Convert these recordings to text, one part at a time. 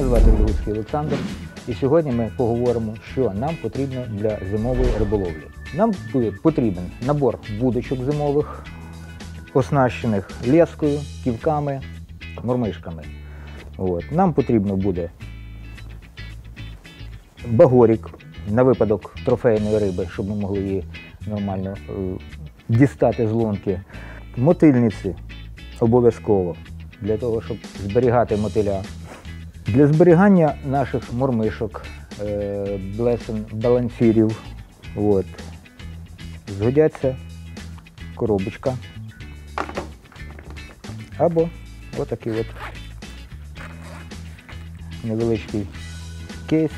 звати Лягуцький Олександр, і сьогодні ми поговоримо, що нам потрібно для зимової риболовлі. Нам потрібен набор вудочок зимових, оснащених лескою, ківками, мормишками. Нам потрібно буде багорік на випадок трофейної риби, щоб ми могли її нормально дістати з лунки. Мотильниці обов'язково, для того, щоб зберігати мотиля. Для зберігання наших мормишок, блесен, балансирів, згодяться коробочка або отакий невеличкий кейс,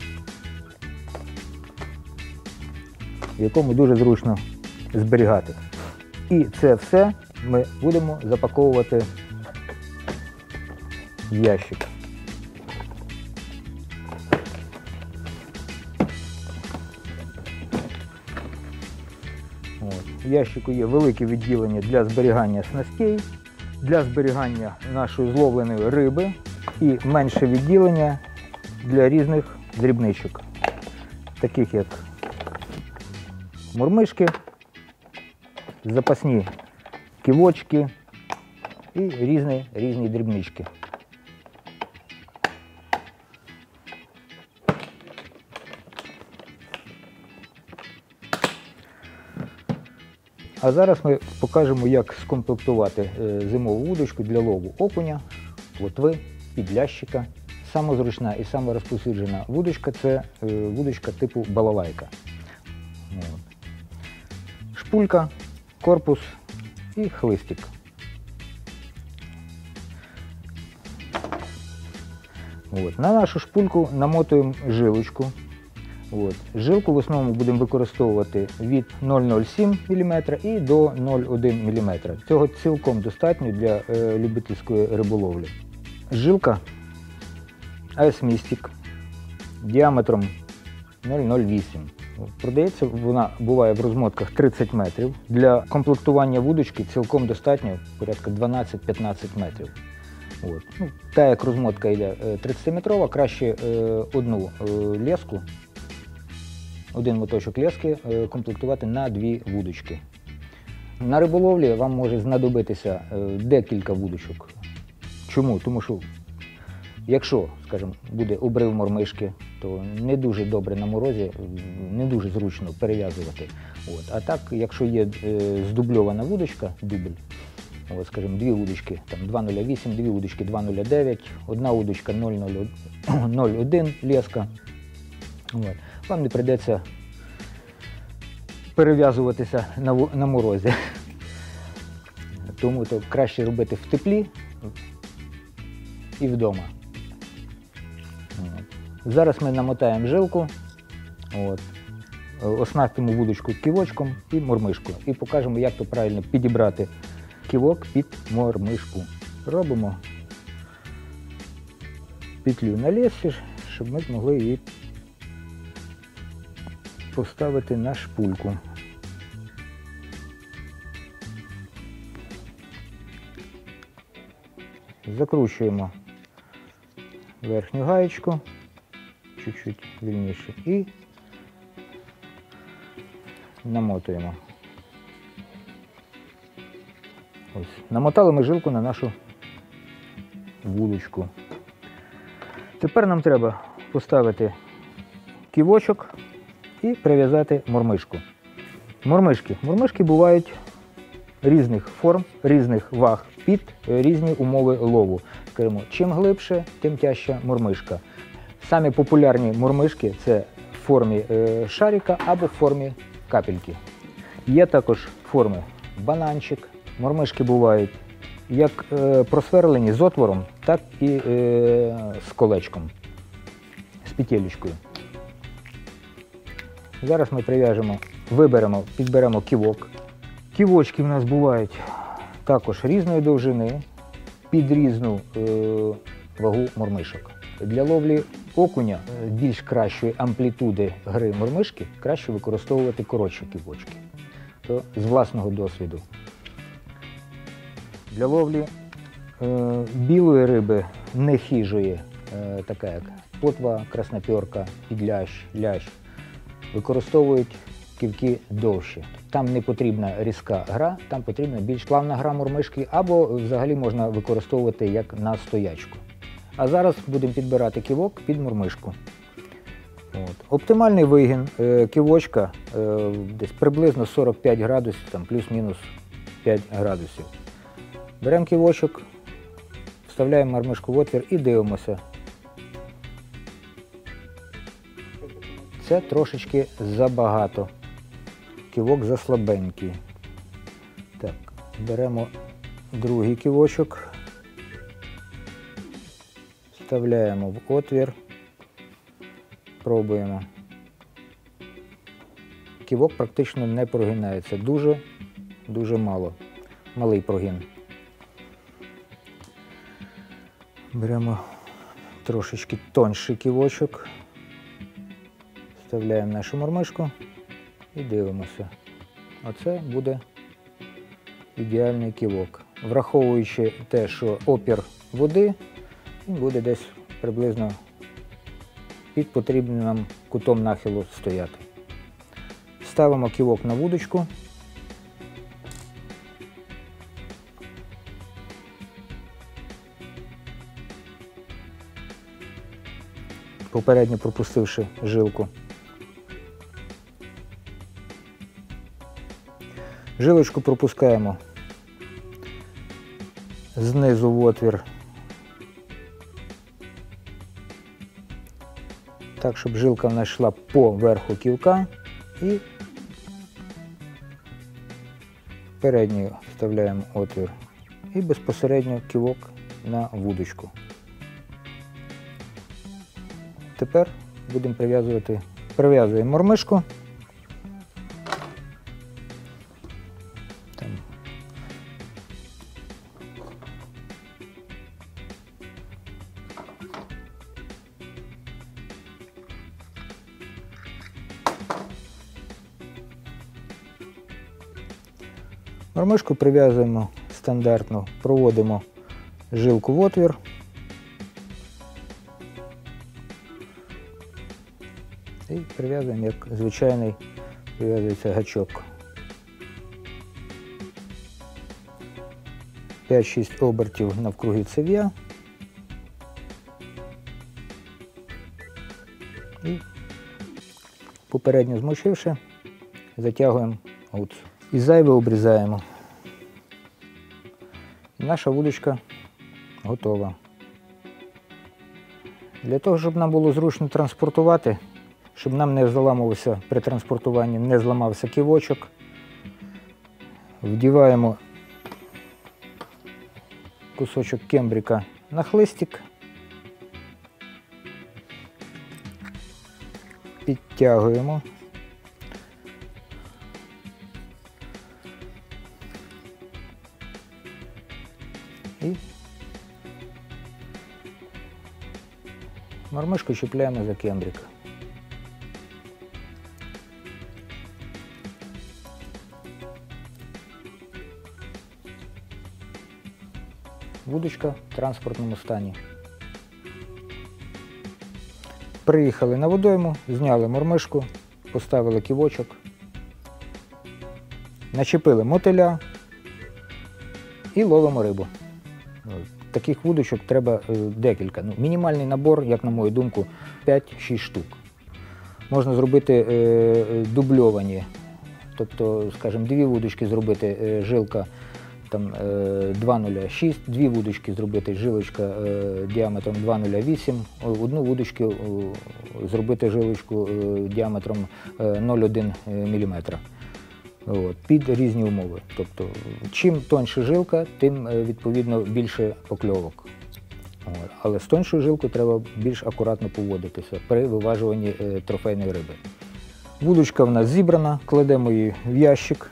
в якому дуже зручно зберігати. І це все ми будемо запаковувати в ящик. В ящику є велике відділення для зберігання снастей, для зберігання нашої зловленої риби і менше відділення для різних дрібничок, таких як мормишки, запасні ківочки і різні дрібнички. А зараз ми покажемо, як скомплектувати зимову вудочку для лову окуня, плотви, підлящика. Сама зручна і сама розповсюджена вудочка – це вудочка типу балалайка. Шпулька, корпус і хлистик. На нашу шпульку намотуємо жилочку. Жилку в основному будемо використовувати від 0,07 мм і до 0,1 мм. Цього цілком достатньо для любительської риболовлі. Жилка AS Mystic діаметром 0,08. Продається вона буває в розмотках 30 метрів. Для комплектування вудочки цілком достатньо порядка 12-15 метрів. Та як розмотка йде 30-метрова, краще одну леску, один моточок лески комплектувати на дві вудочки. На риболовлі вам може знадобитися декілька вудочок. Чому? Тому що якщо, скажімо, буде обрив мормишки, то не дуже добре на морозі, не дуже зручно перев'язувати. А так, якщо є здубльована вудочка, дубль, скажімо, дві вудочки 2,08, дві вудочки 2,09, одна вудочка 0,01 леска, вам не прийдеться перев'язуватися на морозі. Тому то краще робити в теплі і вдома. Зараз ми намотаємо жилку, оснастимо вудочку ківочком і мормишкою. І покажемо, як то правильно підібрати ківок під мормишку. Робимо петлю на лесі, щоб ми змогли її поставити на шпульку. Закручуємо верхню гаєчку, чуть-чуть вільніше, і намотуємо. Намотали ми жилку на нашу вудочку. Тепер нам треба поставити ківочок і прив'язати мормишку. Мормишки бувають різних форм, різних ваг під різні умови лову. Скажімо, чим глибше, тим тяжча мормишка. Самі популярні мормишки – це в формі шарика або в формі капельки. Є також форми бананчик. Мормишки бувають як просверлені з отвором, так і з колечком, з петелечкою. Зараз ми прив'яжемо, підберемо ківок. Ківочки в нас бувають також різної довжини, під різну вагу мормишок. Для ловлі окуня більш кращої амплітуди гри мормишки краще використовувати коротші ківочки. То з власного досвіду. Для ловлі білої риби, не хижої, така як плотва, красноперка, підлящ, лящ, використовують ківки довші. Там не потрібна різка гра, там потрібна більш плавна гра мормишки, або взагалі можна використовувати як на стоячку. А зараз будемо підбирати ківок під мормишку. Оптимальний вигін ківочка десь приблизно 45 градусів, там плюс-мінус 5 градусів. Беремо ківочок, вставляємо мормишку в отвір і дивимося. Це трошечки забагато. Ківок заслабенький. Так, беремо другий ківочок, вставляємо в отвір, пробуємо. Ківок практично не прогинається, дуже мало, малий прогин. Беремо трошечки тонший ківочок, вставляємо нашу мормишку і дивимося. Оце буде ідеальний ківок. Враховуючи те, що опір води, він буде десь приблизно під потрібним нам кутом нахилу стояти. Ставимо ківок на вудочку. Попередньо пропустивши жилку. Жилочку пропускаємо знизу в отвір, так, щоб жилка в нас йшла по верху ківка, і передньою вставляємо отвір і безпосередньо ківок на вудочку. Тепер будемо прив'язуємо мормишку. Мормишку прив'язуємо стандартно, проводимо жилку в отвір. І прив'язуємо, як звичайний прив'язується гачок. 5-6 обертів навкруги цев'я. І попередньо змочивши, затягуємо гуц. І зайве обрізаємо. І наша вудочка готова. Для того, щоб нам було зручно транспортувати, щоб нам не заламувався при транспортуванні, не зламався ківочок, вдіваємо кусочок кембрика на хлистик, підтягуємо. І мормишку чіпляємо за кембрик. Вудочка в транспортному стані. Приїхали на водойму, зняли мормишку, поставили ківочок, начепили мотиля і ловимо рибу. Таких вудочок треба декілька. Мінімальний набор, як на мою думку, 5-6 штук. Можна зробити дубльовані, тобто, скажімо, дві вудочки зробити, жилка там 2,06, дві вудочки зробити, жилочка діаметром 2,08, одну вудочку зробити жилочку діаметром 0,1 мм. Під різні умови. Тобто, чим тоньша жилка, тим, відповідно, більше покльовок. Але з тоньшою жилкою треба більш акуратно поводитися при виважуванні трофейної риби. Вудочка в нас зібрана, кладемо її в ящик.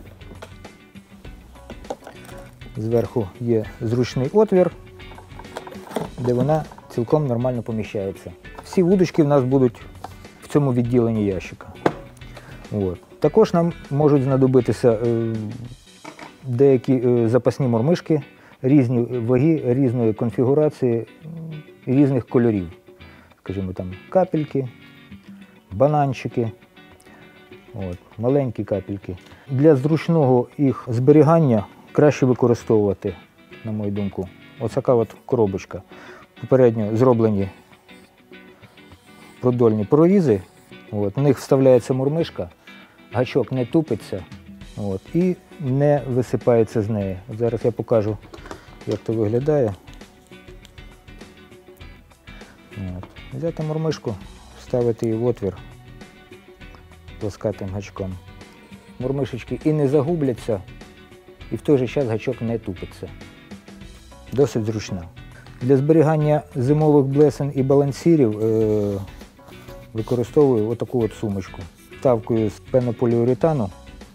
Зверху є зручний отвір, де вона цілком нормально поміщається. Всі вудочки в нас будуть в цьому відділенні ящика. Також нам можуть знадобитися деякі запасні мормишки різні ваги, різної конфігурації, різних кольорів. Скажімо, там капельки, бананчики, маленькі капельки. Для зручного їх зберігання краще використовувати, на мою думку, ось така от коробочка. Попередньо зроблені продольні прорізи, в них вставляється мурмишка, гачок не тупиться і не висипається з неї. Зараз я покажу, як це виглядає. Взяти мурмишку, вставити її в отвір плоскатим гачком. Мурмишечки і не загубляться, і в той же час гачок не тупиться. Досить зручна. Для зберігання зимових блесен і балансирів використовую отаку от сумочку. Вставкою з пенополіуретану.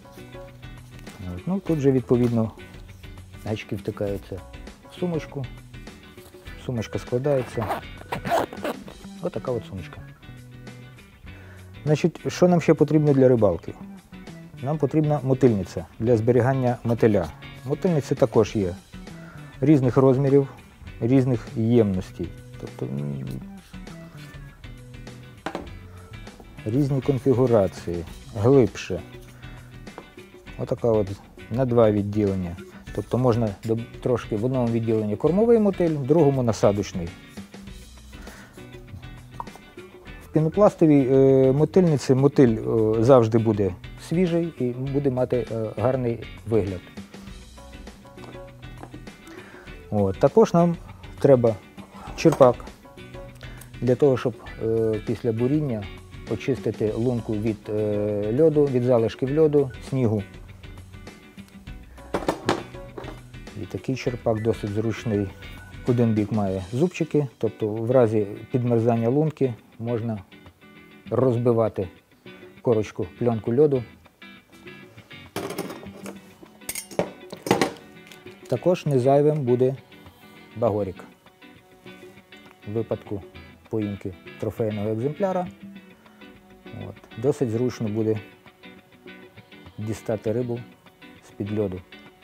Тут же, відповідно, гачки втикаються в сумочку. Сумочка складається. Отака от сумочка. Значить, що нам ще потрібно для рибалки? Нам потрібна мотильниця для зберігання мотиля. Мотильниці також є різних розмірів, різних ємностей. Тобто різні конфігурації, глибше. Отака от на два відділення. Тобто можна трошки в одному відділенні кормовий мотиль, в другому насадочний. В пінопластовій мотильниці мотиль завжди буде свіжий і буде мати гарний вигляд. Також нам треба черпак для того, щоб після буріння очистити лунку від льоду, від залишків льоду, снігу. І такий черпак досить зручний. Один бік має зубчики, тобто в разі підмерзання лунки можна розбивати корочку, пленку льоду. Також не зайвим буде багорік. В випадку поїмки трофейного екземпляра досить зручно буде дістати рибу з-під льоду.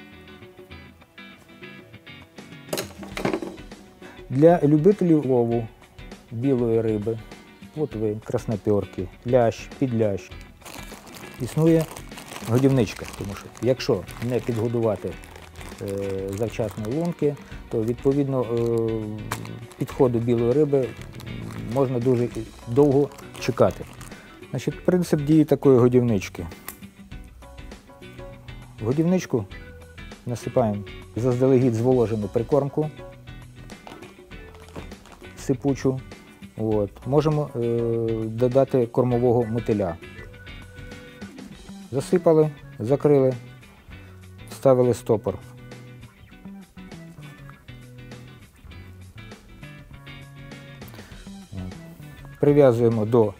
Для любителів лову білої риби, плотви, красноперки, лящ, підлящ існує годівничка, тому що якщо не підгодувати завчасно лунки, то відповідно підходу білої риби можна дуже довго чекати. Значить, принцип дії такої годівнички. В годівничку насипаємо заздалегідь зволожену прикормку сипучу. Можемо додати кормового мотиля. Засипали, закрили, вставили стопор. Прив'язуємо до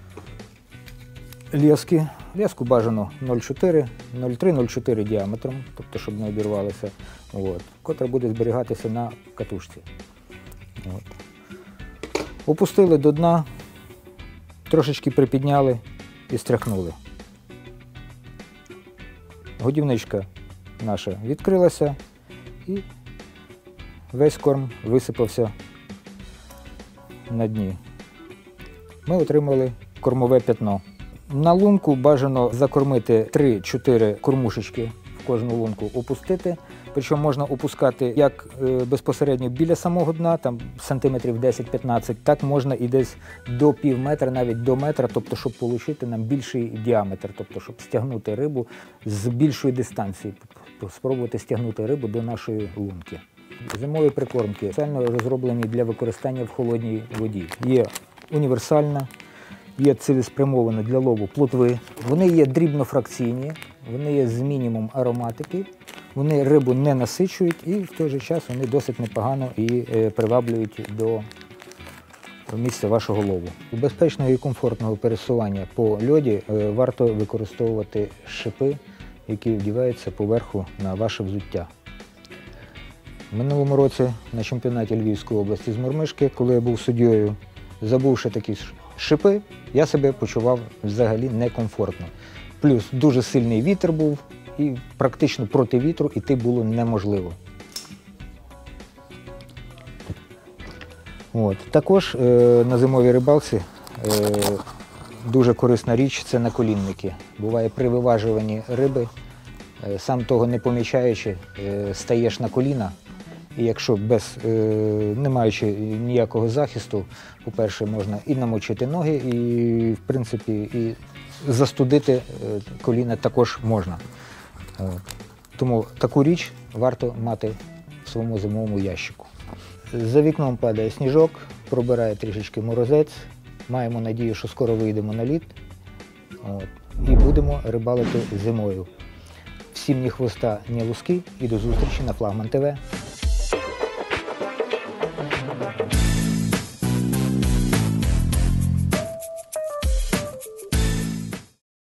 лески. Леску бажано 0,4, 0,3-0,4 діаметром, тобто щоб не обірвалося, котра буде зберігатися на катушці. Опустили до дна, трошечки припідняли і стряхнули. Годівничка наша відкрилася і весь корм висипався на дні. Ми отримали кормове п'ятно. На лунку бажано закормити 3-4 кормушечки в кожну лунку опустити. Причому можна опускати як безпосередньо біля самого дна, там сантиметрів 10-15, так можна і десь до пів метра, навіть до метра, тобто щоб отримати нам більший діаметр, тобто щоб стягнути рибу з більшої дистанції, спробувати стягнути рибу до нашої лунки. Зимові прикормки спеціально розроблені для використання в холодній воді. Є універсальна, є цілеспрямована для лову плотви. Вони є дрібнофракційні, вони є з мінімум ароматики, вони рибу не насичують і в той же час вони досить непогано і приваблюють до місця вашого лову. У безпечного і комфортного пересування по льоді варто використовувати шипи, які вдіваються поверху на ваше взуття. В минулому році на чемпіонаті Львівської області з мурмишки, коли я був суддєю, забувши такі шипи, я себе почував взагалі некомфортно. Плюс дуже сильний вітер був і практично проти вітру йти було неможливо. От. Також на зимовій рибалці дуже корисна річ – це наколінники. Буває при виважуванні риби, сам того не помічаючи, стаєш на коліна. І якщо не маючи ніякого захисту, по-перше, можна і намочити ноги, і, в принципі, і застудити коліна також можна. Тому таку річ варто мати в своєму зимовому ящику. За вікном падає сніжок, пробирає трішечки морозець. Маємо надію, що скоро вийдемо на лід і будемо рибалити зимою. Всім ні хвоста, ні луски і до зустрічі на Флагман ТВ.